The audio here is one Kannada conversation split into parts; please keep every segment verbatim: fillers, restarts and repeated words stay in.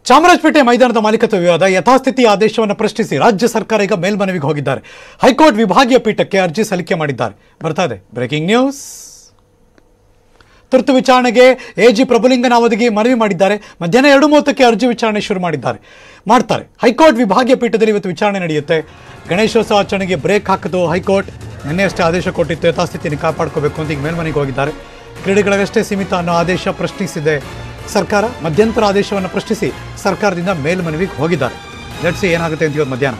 ಚಾಮರಾಜಪೇಟೆ ಮೈದಾನದ ಮಾಲೀಕತ್ವ ವಿವಾದ ಯಥಾಸ್ಥಿತಿ ಆದೇಶವನ್ನು ಪ್ರಶ್ನಿಸಿ ರಾಜ್ಯ ಸರ್ಕಾರ ಈಗ ಮೇಲ್ಮನವಿಗೆ ಹೋಗಿದ್ದಾರೆ. ಹೈಕೋರ್ಟ್ ವಿಭಾಗೀಯ ಪೀಠಕ್ಕೆ ಅರ್ಜಿ ಸಲ್ಲಿಕೆ ಮಾಡಿದ್ದಾರೆ. ಬರ್ತಾ ಇದೆ ಬ್ರೇಕಿಂಗ್ ನ್ಯೂಸ್. ತುರ್ತು ವಿಚಾರಣೆಗೆ ಎಜಿ ಪ್ರಭುಲಿಂಗನಾವದಿಗೆ ಮನವಿ ಮಾಡಿದ್ದಾರೆ. ಮಧ್ಯಾಹ್ನ ಎರಡು ಮೂವತ್ತಕ್ಕೆ ಅರ್ಜಿ ವಿಚಾರಣೆ ಶುರು ಮಾಡಿದ್ದಾರೆ ಮಾಡ್ತಾರೆ ಹೈಕೋರ್ಟ್ ವಿಭಾಗೀಯ ಪೀಠದಲ್ಲಿ ಇವತ್ತು ವಿಚಾರಣೆ ನಡೆಯುತ್ತೆ. ಗಣೇಶೋತ್ಸವ ಆಚರಣೆಗೆ ಬ್ರೇಕ್ ಹಾಕಿತು ಹೈಕೋರ್ಟ್. ನಿನ್ನೆಯಷ್ಟೇ ಆದೇಶ ಕೊಟ್ಟಿತ್ತು ಯಥಾಸ್ಥಿತಿಯನ್ನು ಕಾಪಾಡ್ಕೋಬೇಕು ಅಂತ ಈಗ ಮೇಲ್ಮನೆಗೆ ಹೋಗಿದ್ದಾರೆ. ಕ್ರೀಡೆಗಳಿಗಷ್ಟೇ ಸೀಮಿತ ಅನ್ನೋ ಆದೇಶ ಪ್ರಶ್ನಿಸಿದೆ ಸರ್ಕಾರ. ಮಧ್ಯಂತರ ಆದೇಶವನ್ನು ಪ್ರಶ್ನಿಸಿ ಸರ್ಕಾರದಿಂದ ಮೇಲ್ಮನವಿಗೆ ಹೋಗಿದ್ದಾರೆ. ಲೆಟ್ಸ್ ಸಿ ಏನಾಗುತ್ತೆ ಅಂತ ಇವತ್ತು ಮಧ್ಯಾಹ್ನ.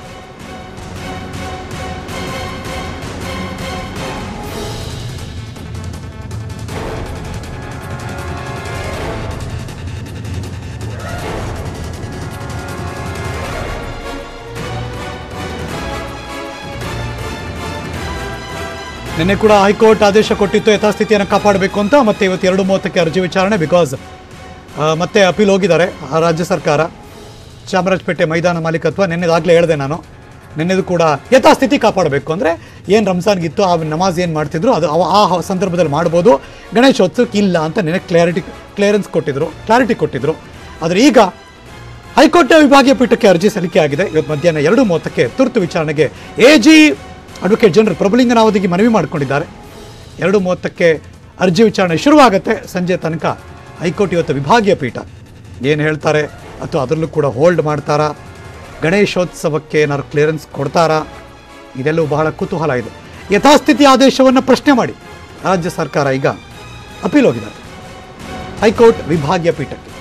ನಿನ್ನೆ ಕೂಡ ಹೈಕೋರ್ಟ್ ಆದೇಶ ಕೊಟ್ಟಿತ್ತು ಯಥಾಸ್ಥಿತಿಯನ್ನು ಕಾಪಾಡಬೇಕು ಅಂತ. ಮತ್ತೆ ಇವತ್ತು ಎರಡು ಮೂವತ್ತಕ್ಕೆ ಅರ್ಜಿ ವಿಚಾರಣೆ. ಬಿಕಾಸ್ ಮತ್ತೆ ಅಪೀಲ್ ಹೋಗಿದ್ದಾರೆ ರಾಜ್ಯ ಸರ್ಕಾರ. ಚಾಮರಾಜಪೇಟೆ ಮೈದಾನ ಮಾಲೀಕತ್ವ ನಿನ್ನೆದಾಗಲೇ ಹೇಳಿದೆ ನಾನು. ನಿನ್ನೆದು ಕೂಡ ಯಥಾಸ್ಥಿತಿ ಕಾಪಾಡಬೇಕು ಅಂದರೆ ಏನು ರಂಜಾನ್ಗಿತ್ತು ಆ ನಮಾಜ್ ಏನು ಮಾಡ್ತಿದ್ರು ಅದು ಆ ಸಂದರ್ಭದಲ್ಲಿ ಮಾಡ್ಬೋದು, ಗಣೇಶೋತ್ಸವಕ್ಕೆ ಇಲ್ಲ ಅಂತ ನಿನ್ನೆ ಕ್ಲಾರಿಟಿ ಕ್ಲಿಯರೆನ್ಸ್ ಕೊಟ್ಟಿದ್ರು ಕ್ಲಾರಿಟಿ ಕೊಟ್ಟಿದ್ರು. ಆದರೆ ಈಗ ಹೈಕೋರ್ಟ್ ವಿಭಾಗೀಯ ಪೀಠಕ್ಕೆ ಅರ್ಜಿ ಸಲ್ಲಿಕೆ ಆಗಿದೆ. ಇವತ್ತು ಮಧ್ಯಾಹ್ನ ಎರಡು ಮೂವತ್ತಕ್ಕೆ ತುರ್ತು ವಿಚಾರಣೆಗೆ ಎ ಜಿ ಅಡ್ವೊಕೇಟ್ ಜನರಲ್ ಪ್ರಭುಲಿಂಗನಾವದಿಗೆ ಮನವಿ ಮಾಡಿಕೊಂಡಿದ್ದಾರೆ. ಎರಡು ಮೂವತ್ತಕ್ಕೆ ಅರ್ಜಿ ವಿಚಾರಣೆ ಶುರುವಾಗುತ್ತೆ. ಸಂಜೆ ತನಕ ಹೈಕೋರ್ಟ್ ಇವತ್ತು ವಿಭಾಗೀಯ ಪೀಠ ಏನು ಹೇಳ್ತಾರೆ ಅಥವಾ ಅದರಲ್ಲೂ ಕೂಡ ಹೋಲ್ಡ್ ಮಾಡ್ತಾರಾ, ಗಣೇಶೋತ್ಸವಕ್ಕೆ ಏನಾದ್ರು ಕ್ಲಿಯರೆನ್ಸ್ ಕೊಡ್ತಾರಾ, ಇದೆಲ್ಲವೂ ಬಹಳ ಕುತೂಹಲ ಇದೆ. ಯಥಾಸ್ಥಿತಿ ಆದೇಶವನ್ನು ಪ್ರಶ್ನೆ ಮಾಡಿ ರಾಜ್ಯ ಸರ್ಕಾರ ಈಗ ಅಪೀಲ್ ಹೋಗಿದ್ದಾರೆ ಹೈಕೋರ್ಟ್ ವಿಭಾಗೀಯ ಪೀಠಕ್ಕೆ.